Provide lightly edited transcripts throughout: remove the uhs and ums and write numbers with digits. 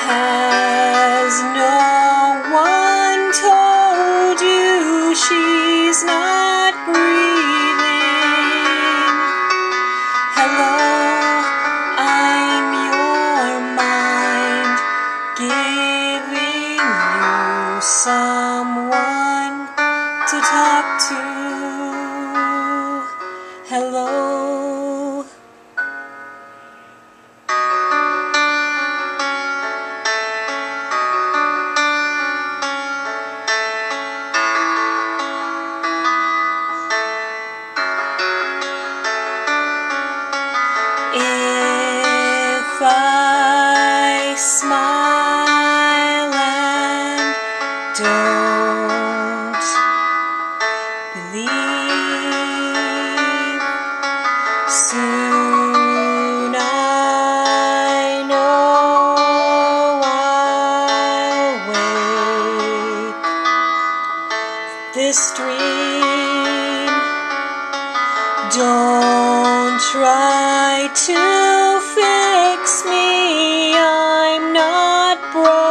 Has no one told you she's not breathing? Hello, I'm your mind, giving you someone to talk to. Hello. If I smile and don't believe, soon I know I'll wake this dream. Don't try to fix me, I'm not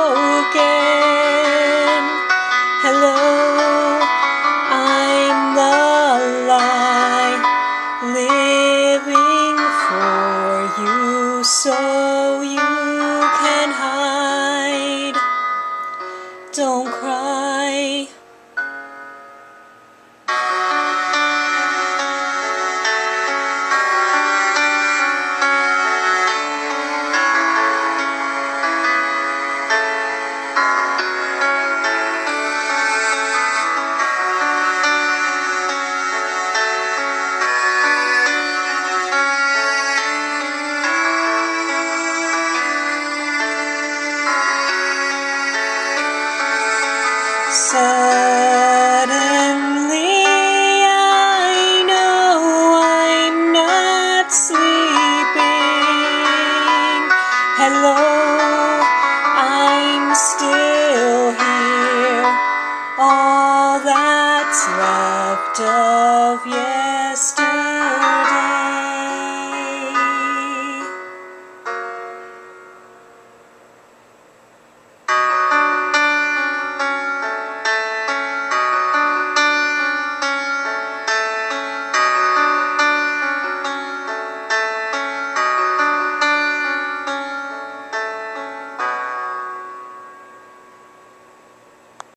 broken. Hello, I'm the lie, living for you so you can hide. Don't cry. Suddenly I know I'm not sleeping. Hello, I'm still here, all that's left of you.